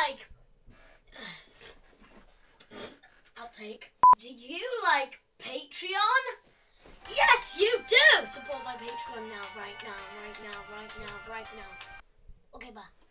like... Outtake. Do you like Patreon? Yes, you do! Support my Patreon now, right now. Okay, bye.